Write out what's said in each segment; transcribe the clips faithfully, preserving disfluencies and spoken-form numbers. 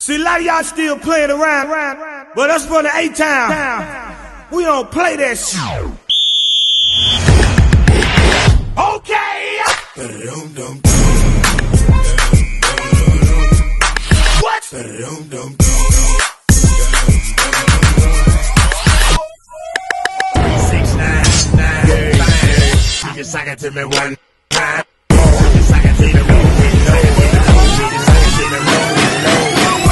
See, a lot of y'all still playing around, but us from the A-Town, we don't play that shit. Okay! What? Six, nine, nine, five. You can suck it to me one time. You can suck it to me low, low. You can suck it to me low, low.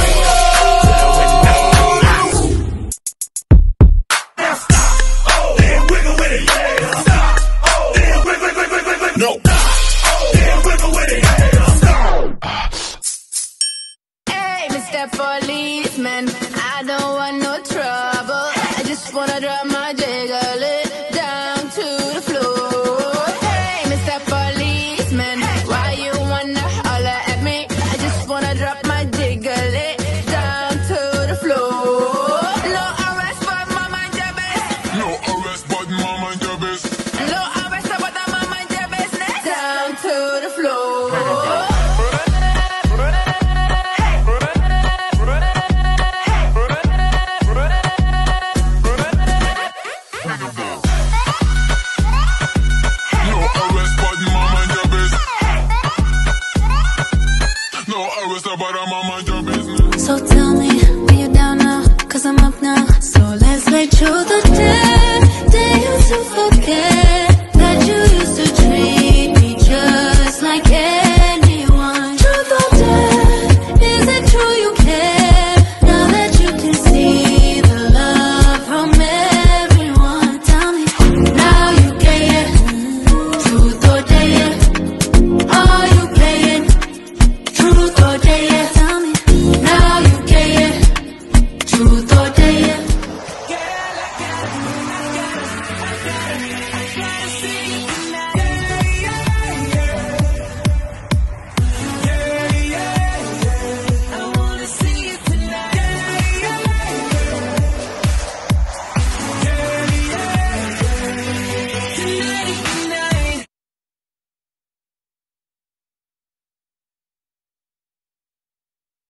Now stop. Oh, then wiggle with it. Yeah. Stop. Oh, then wiggle, wiggle, wiggle, wiggle. No. Oh, then wiggle with it. Yeah. Stop. Hey, Mister Policeman, I don't want no trouble. I just wanna drop my jiggle it down to the floor. Hey, Mister Policeman, why you wanna holler at me? I just wanna drop my jiggle it down to the floor. No arrest, but my mind your business. No arrest, but my mind your business. No arrest, but my mind your business. Down to the floor. So tell me, are you down now? Cause I'm up now. So let's make sure the day, day used to forget that you used to treat me just like anyone. Truth or dare, is it true you care? Now that you can see the love from everyone. Tell me, now you get it. Truth or dare, are you playing? Truth or dare, tell me. Now you get it. Truth or dare. Girl, I gotta, I gotta, I gotta, I gotta see